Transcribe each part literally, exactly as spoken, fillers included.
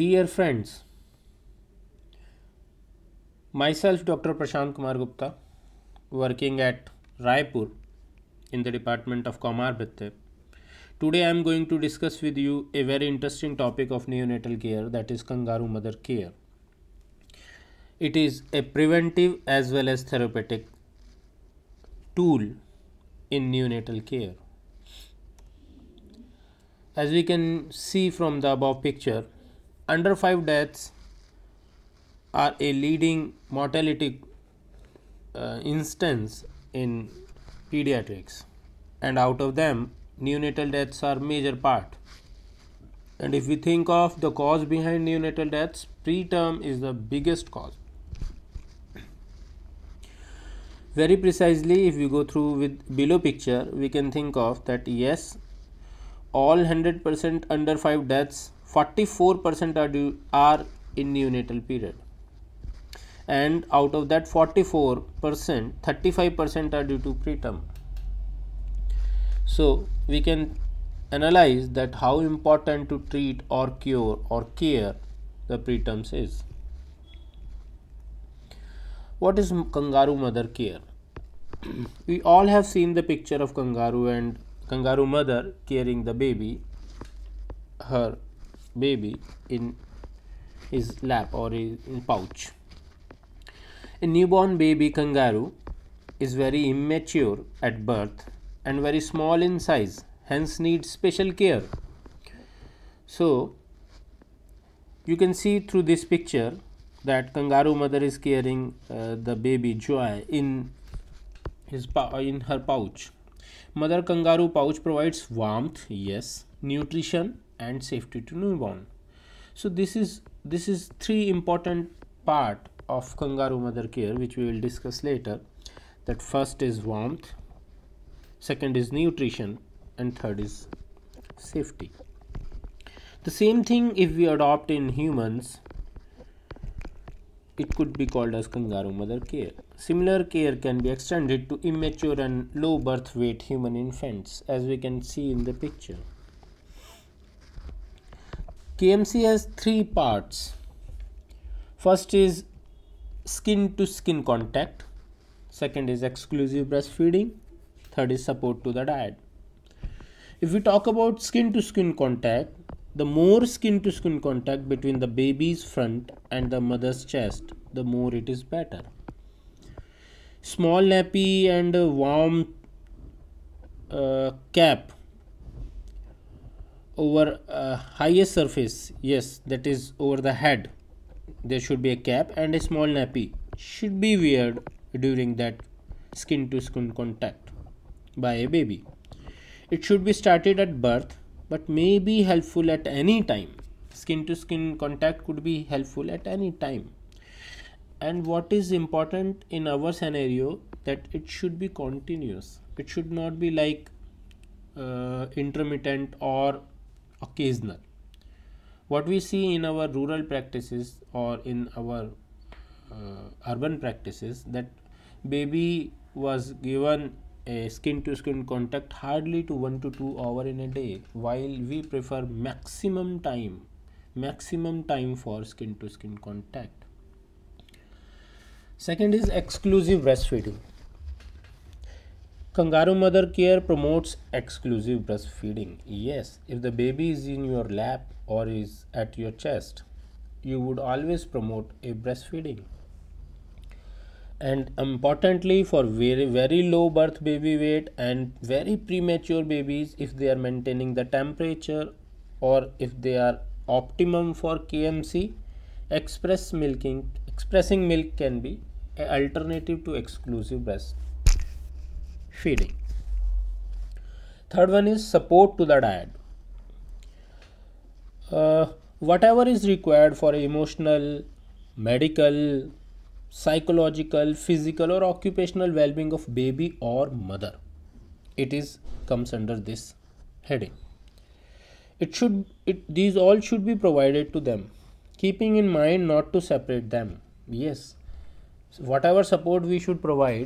Dear friends, myself Doctor Prashant Kumar Gupta, working at Raipur in the department of Kamar Bhitte. Today I am going to discuss with you a very interesting topic of neonatal care, that is kangaroo mother care. It is a preventive as well as therapeutic tool in neonatal care. As we can see from the above picture, under five deaths are a leading mortality uh, instance in pediatrics, and out of them neonatal deaths are major part. And if we think of the cause behind neonatal deaths, preterm is the biggest cause. Very precisely, if we go through with below picture, we can think of that yes, all one hundred percent under five deaths, forty-four percent are due are in neonatal period, and out of that forty-four percent, thirty-five percent are due to preterm. So we can analyze that how important to treat or cure or care the preterms is. What is kangaroo mother care? We all have seen the picture of kangaroo and kangaroo mother carrying the baby, her baby in his lap or in pouch. A newborn baby kangaroo is very immature at birth and very small in size, hence needs special care. So you can see through this picture that kangaroo mother is carrying uh, the baby Joy in his in her pouch. Mother kangaroo pouch provides warmth, yes, nutrition and safety to newborn. So this is this is three important part of kangaroo mother care which we will discuss later. That first is warmth, second is nutrition, and third is safety. The same thing if we adopt in humans, it could be called as kangaroo mother care. Similar care can be extended to immature and low birth weight human infants, as we can see in the picture. K M C has three parts. First is skin to skin contact, second is exclusive breastfeeding, third is support to the diet. If we talk about skin to skin contact, the more skin to skin contact between the baby's front and the mother's chest, the more it is better. Small nappy and warm uh, cap over uh, highest surface, yes, that is over the head, there should be a cap, and a small nappy should be worn during that skin to skin contact by a baby. It should be started at birth but may be helpful at any time. Skin to skin contact could be helpful at any time. And what is important in our scenario, that it should be continuous. It should not be like uh, intermittent or occasional. What we see in our rural practices or in our uh, urban practices, that baby was given a skin to skin contact hardly to one to two hour in a day, while we prefer maximum time maximum time for skin to skin contact. Second is exclusive breastfeeding. Kangaroo mother care promotes exclusive breastfeeding. Yes, if the baby is in your lap or is at your chest, you would always promote a breastfeeding. And importantly, for very very low birth baby weight and very premature babies, if they are maintaining the temperature or if they are optimum for K M C, express milking expressing milk can be an alternative to exclusive breast feeding. Third one is support to the diet. Uh, whatever is required for emotional, medical, psychological, physical or occupational well-being of baby or mother, it is comes under this heading. It should it these all should be provided to them, keeping in mind not to separate them. Yes, so whatever support we should provide,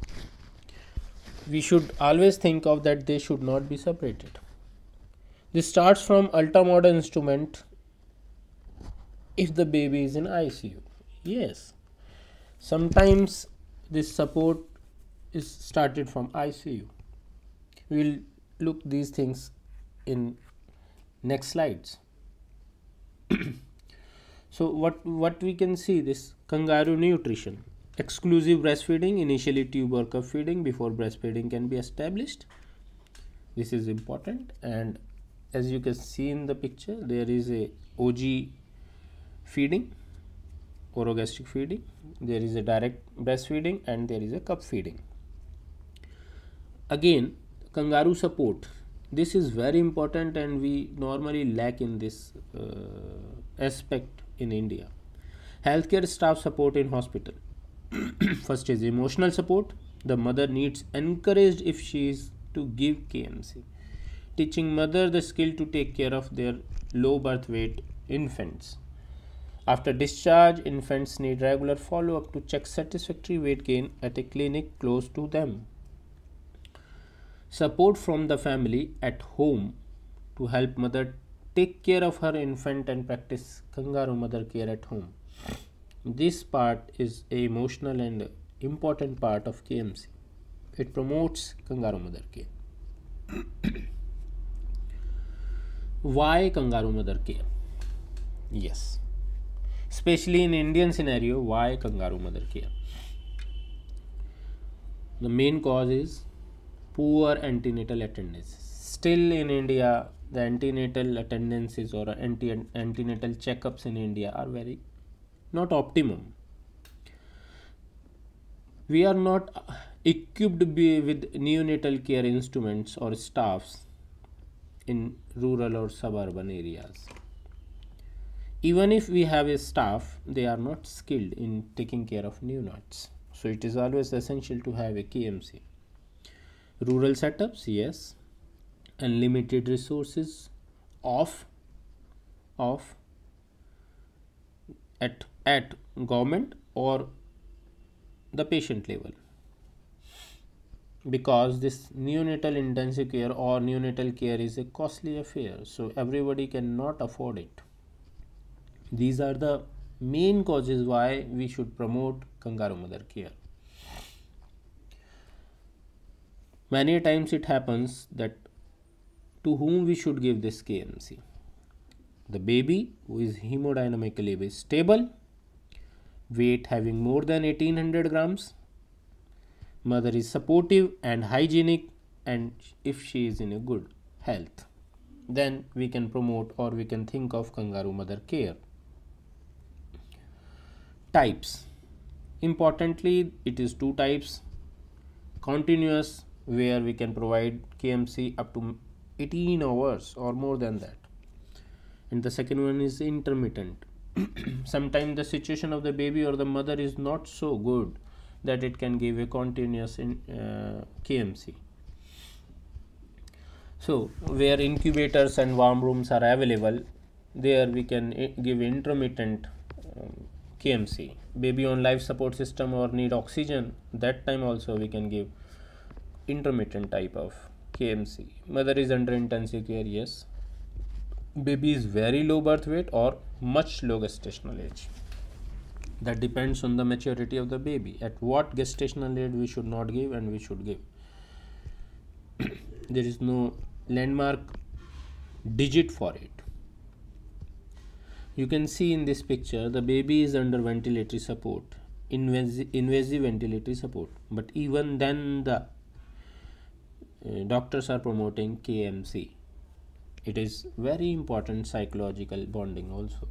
we should always think of that they should not be separated. This starts from ultra modern instrument if the baby is in I C U. Yes, sometimes this support is started from I C U. We will look these things in next slides. So what what we can see, this kangaroo nutrition, exclusive breastfeeding, initially tube or cup feeding before breastfeeding can be established. This is important, and as you can see in the picture, there is a O G feeding, orogastric feeding, there is a direct breastfeeding, and there is a cup feeding. Again, kangaroo support, this is very important and we normally lack in this uh, aspect in India. Healthcare staff support in hospital. First is emotional support. The mother needs encouraged if she is to give K M C. Teaching mother the skill to take care of their low birth weight infants. After discharge, infants need regular follow up to check satisfactory weight gain at a clinic close to them. Support from the family at home to help mother take care of her infant and practice kangaroo mother care at home. This part is a emotional and important part of K M C. It promotes kangaroo mother care. Why kangaroo mother care? Yes, especially in Indian scenario, why kangaroo mother care? The main cause is poor antenatal attendance. Still in India, the antenatal attendances or anti antenatal checkups in India are very not optimum. We are not equipped with neonatal care instruments or staffs in rural or suburban areas. Even if we have a staff, they are not skilled in taking care of neonates. So it is always essential to have a K M C. Rural setups, yes, and limited resources of of at at government or the patient level, because this neonatal intensive care or neonatal care is a costly affair, so everybody cannot afford it. These are the main causes why we should promote kangaroo mother care. Many times it happens that to whom we should give this K M C? The baby who is hemodynamically stable, weight having more than eighteen hundred grams, mother is supportive and hygienic, and if she is in a good health, then we can promote or we can think of kangaroo mother care. Types. Importantly, it is two types. Continuous, where we can provide K M C up to eighteen hours or more than that, and the second one is intermittent. Sometimes the situation of the baby or the mother is not so good that it can give a continuous in, uh, K M C. So where incubators and warm rooms are available, there we can give intermittent um, K M C. Baby on life support system or need oxygen, that time also we can give intermittent type of K M C. Mother is under intensive care, yes. Baby is very low birth weight or much low gestational age. That depends on the maturity of the baby. At what gestational age we should not give and we should give. There is no landmark digit for it. You can see in this picture the baby is under ventilatory support, invasive, invasive ventilatory support, but even then the uh, doctors are promoting K M C. It is very important psychological bonding also.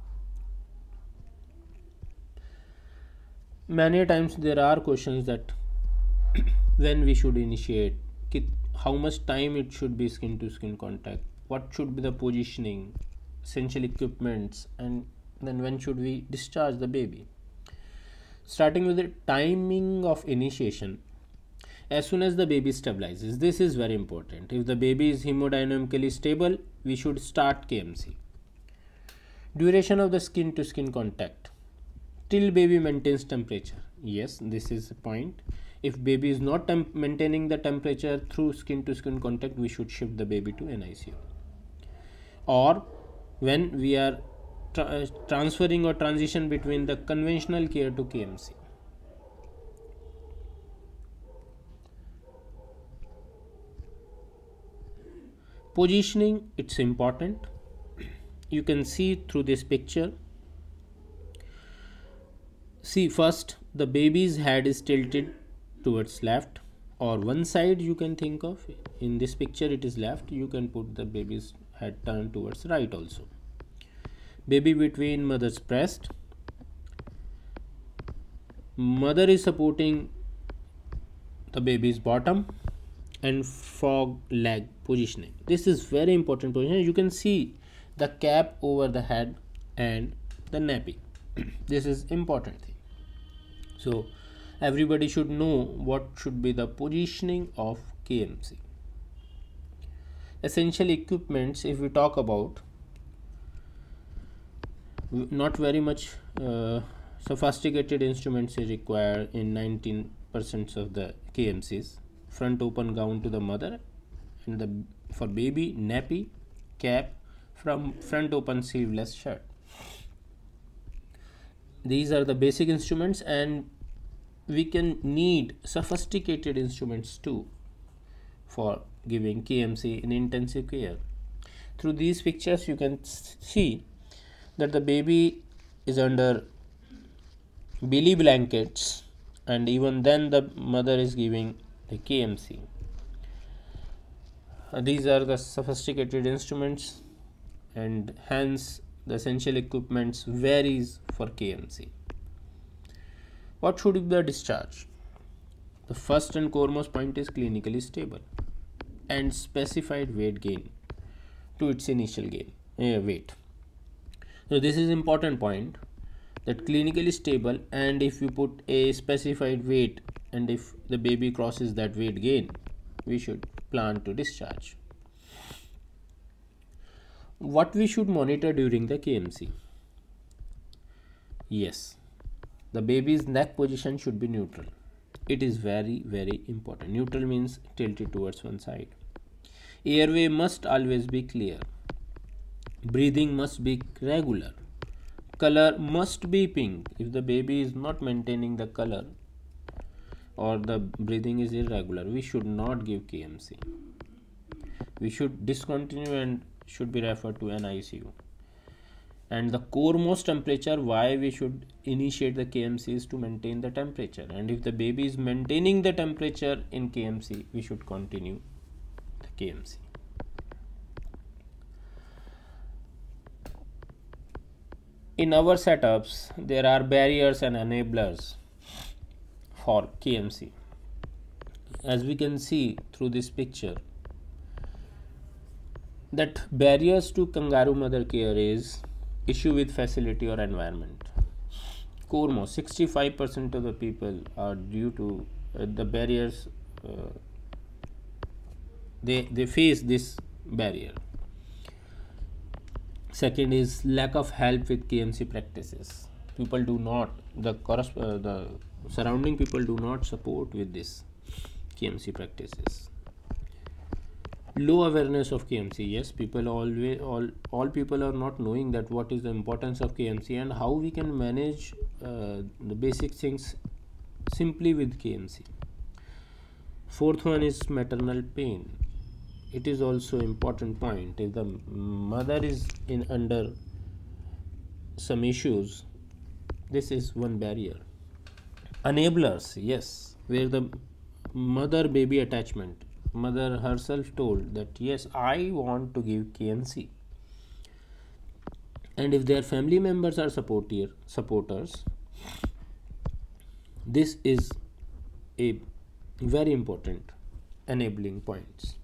Many times there are questions that when we should initiate, how much time it should be skin to skin contact, what should be the positioning, essential equipments, and then when should we discharge the baby. Starting with the timing of initiation, as soon as the baby stabilizes, this is very important. If the baby is hemodynamically stable, we should start K M C. Duration of the skin to skin contact till baby maintains temperature. Yes, this is a point. If baby is not maintaining the temperature through skin to skin contact, we should shift the baby to N I C U. Or when we are tra- uh, transferring or transition between the conventional care to K M C. Positioning, it's important. You can see through this picture. See, first the baby's head is tilted towards left, or one side you can think of. In this picture it is left, you can put the baby's head turned towards right also. Baby between mother's breast. Mother is supporting the baby's bottom, and frog leg positioning. This is very important position. You can see the cap over the head and the nappy. This is important thing. So everybody should know what should be the positioning of K M C. Essential equipments, if we talk about, not very much uh, sophisticated instruments is required in nineteen percent of the K M Cs. Front open gown to the mother, and the for baby nappy, cap, from front open sleeveless shirt. These are the basic instruments, and we can need sophisticated instruments too for giving K M C in intensive care. Through these pictures you can see that the baby is under belly blankets, and even then the mother is giving the K M C. Uh, these are the sophisticated instruments, and hence the essential equipments varies for K M C. What should be the discharge? The first and foremost point is clinically stable and specified weight gain to its initial gain uh, weight. So this is important point, that clinically stable, and if you put a specified weight and if the baby crosses that weight gain, we should plan to discharge. What we should monitor during the K M C? Yes, the baby's neck position should be neutral. It is very very important. Neutral means tilted towards one side. Airway must always be clear. Breathing must be regular. Color must be pink. If the baby is not maintaining the color or the breathing is irregular, we should not give K M C. We should discontinue and should be referred to an I C U. And the foremost temperature, why we should initiate the K M C is to maintain the temperature, and if the baby is maintaining the temperature in K M C, we should continue the K M C. In our setups, there are barriers and enablers for K M C. As we can see through this picture, that barriers to kangaroo mother care is issue with facility or environment. Foremost, sixty-five percent of the people are due to uh, the barriers. Uh, they they face this barrier. Second is lack of help with K M C practices. People do not, the uh, the surrounding people do not support with this K M C practices. Low awareness of K M C. Yes, people always all all people are not knowing that what is the importance of K M C and how we can manage uh, the basic things simply with K M C. Fourth one is maternal pain. It is also important point. If the mother is in under some issues, this is one barrier. Enablers, yes, where the mother baby attachment, mother herself told that yes, I want to give K M C, and if their family members are supporter supporters, this is a very important enabling points.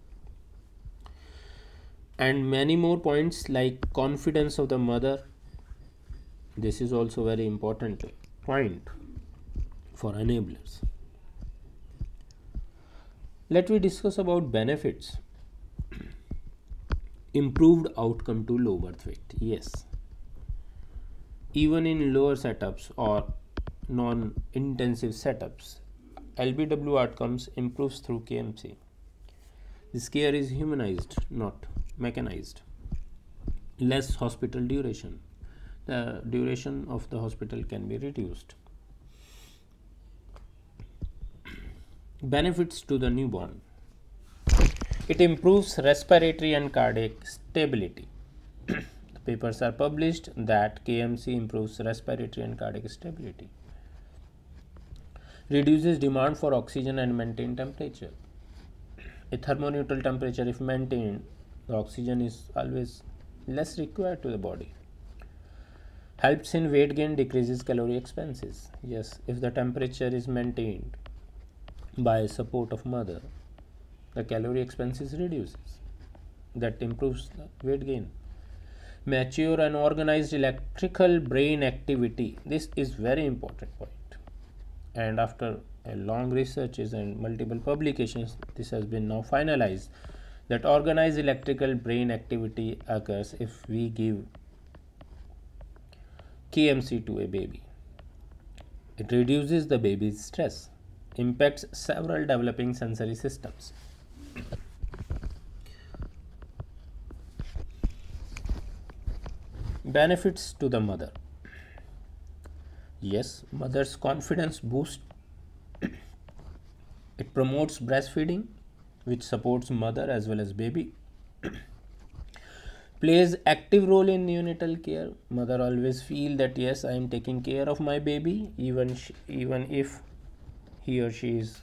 And many more points like confidence of the mother. This is also very important point for enablers. Let me discuss about benefits. Improved outcome to low birth weight. Yes, even in lower setups or non-intensive setups, L B W outcomes improves through K M C. This care is humanized, not mechanized. Less hospital duration. the duration of the hospital can be reduced. Benefits to the newborn. It improves respiratory and cardiac stability. The papers are published that K M C improves respiratory and cardiac stability. Reduces demand for oxygen and maintain temperature. A thermoneutral temperature, if maintained, the oxygen is always less required to the body. Helps in weight gain, decreases calorie expenses. Yes, if the temperature is maintained by support of mother, the calorie expenses reduces. That improves the weight gain. Mature and organized electrical brain activity. This is very important point. And after a long researches and multiple publications, this has been now finalized that organized electrical brain activity occurs if we give K M C to a baby. It reduces the baby's stress, impacts several developing sensory systems. Benefits to the mother. Yes, mother's confidence boost. It promotes breastfeeding, which supports mother as well as baby. Plays active role in neonatal care. Mother always feel that yes, I am taking care of my baby, even sh- even if he or she is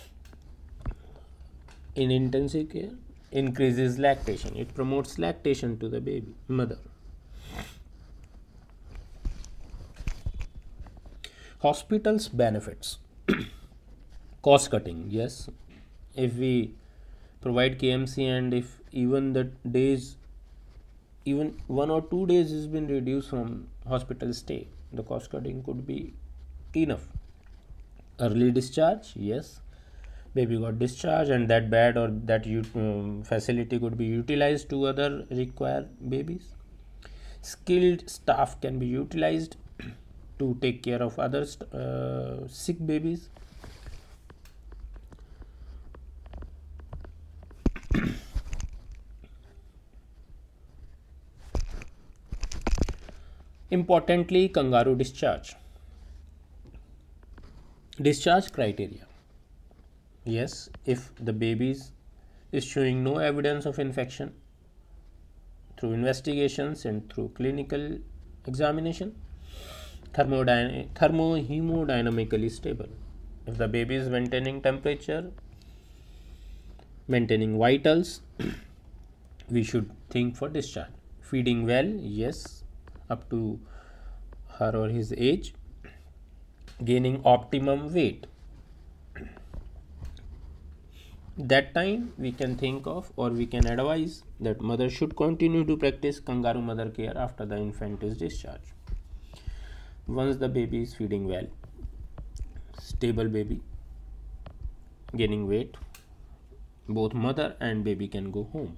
in intensive care. Increases lactation. It promotes lactation to the baby mother. Hospitals benefits. Cost cutting. Yes, if we provide K M C and if even the days, even one or two days has been reduced from hospital stay, the cost cutting could be enough. Early discharge. Yes, baby got discharged and that bed or that um, facility could be utilized to other require babies. Skilled staff can be utilized to take care of other uh, sick babies. Importantly, kangaroo discharge. Discharge criteria. Yes, if the baby is showing no evidence of infection through investigations and through clinical examination, thermodyn- thermohemodynamically stable. If the baby is maintaining temperature, maintaining vitals, we should think for discharge. Feeding well, yes, up to her or his age. Gaining optimum weight. That time we can think of or we can advise that mother should continue to practice kangaroo mother care after the infant is discharged. Once the baby is feeding well, stable baby, gaining weight, both mother and baby can go home.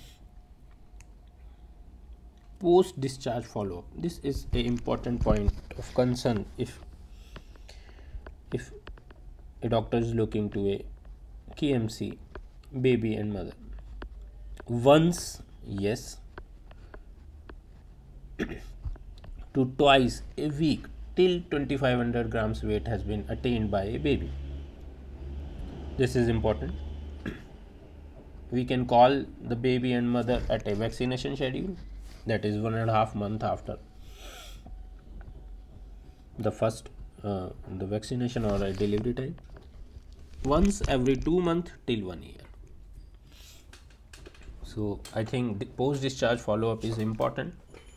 Post discharge follow up. This is an important point of concern if if a doctor is looking to a K M C baby and mother. Once, yes, to twice a week till twenty-five hundred grams weight has been attained by a baby. This is important. We can call the baby and mother at a vaccination schedule, that is one and a half month after the first uh, the vaccination or a delivery time. Once every two months till one year. So I think the post discharge follow up is important.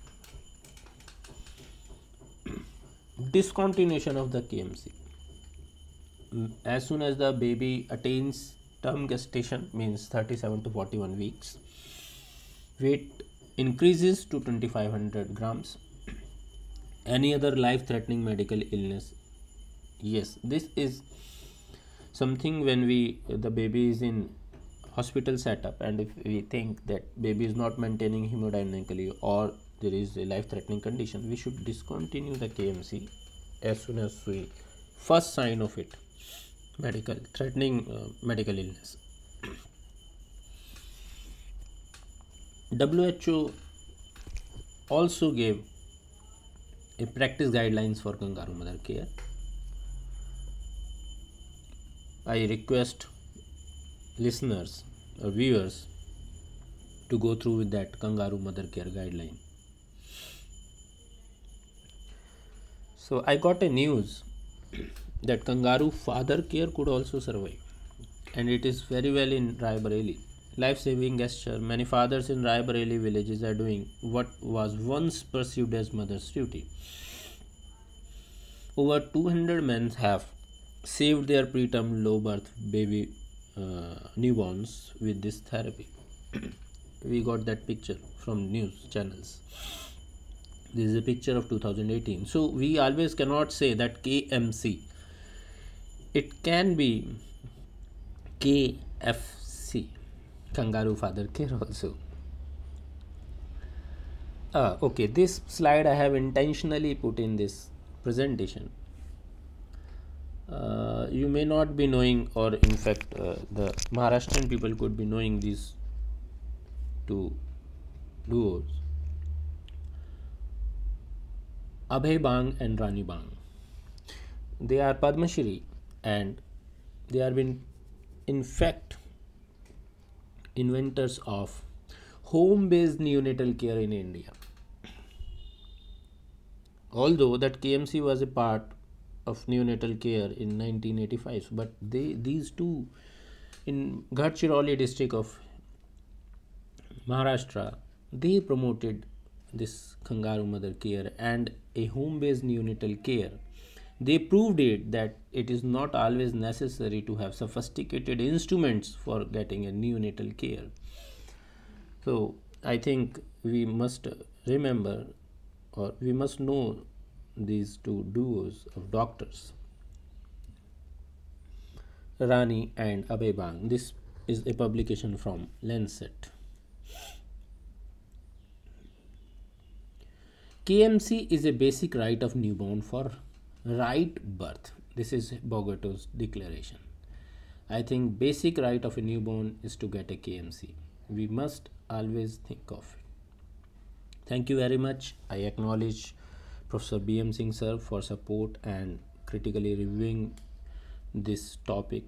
Discontinuation of the K M C. As soon as the baby attains term gestation, means thirty-seven to forty-one weeks, weight increases to twenty-five hundred grams. Any other life threatening medical illness, yes, this is something when we the baby is in hospital setup and if we think that baby is not maintaining hemodynamically or there is a life threatening condition, we should discontinue the K M C as soon as we first sign of it, medical threatening uh, medical illness. W H O also gave a practice guidelines for kangaroo mother care. I request listeners or viewers to go through with that kangaroo mother care guideline. So I got a news that kangaroo father care could also survive, and it is very well in Raebareli. Life-saving gesture. Many fathers in Raebareli villages are doing what was once perceived as mother's duty. Over two hundred men have saved their preterm low birth baby uh, newborns with this therapy. We got that picture from news channels. This is a picture of two thousand eighteen. So we always cannot say that K M C. It can be K F C, kangaroo father care also. Uh, okay, this slide I have intentionally put in this presentation. Uh, you may not be knowing, or in fact uh, the Maharashtrian people could be knowing these two duos, Abhay Bang and Rani Bang. They are Padma Shri, and they are been in fact inventors of home-based neonatal care in India. Although that K M C was a part of neonatal care in nineteen eighty-five, but they these two in Gadchiroli district of Maharashtra, they promoted this kangaroo mother care and a home-based neonatal care. They proved it that it is not always necessary to have sophisticated instruments for getting a neonatal care. So I think we must remember, or we must know, these two duos of doctors, Rani and Abhay Bang. This is a publication from Lancet. K M C is a basic right of newborn for right birth. This is Bogota's declaration. I think basic right of a newborn is to get a K M C. We must always think of it. Thank you very much. I acknowledge Professor B M Singh sir for support and critically reviewing this topic.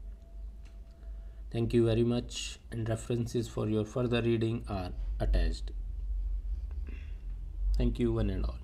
Thank you very much, and references for your further reading are attached. Thank you one and all.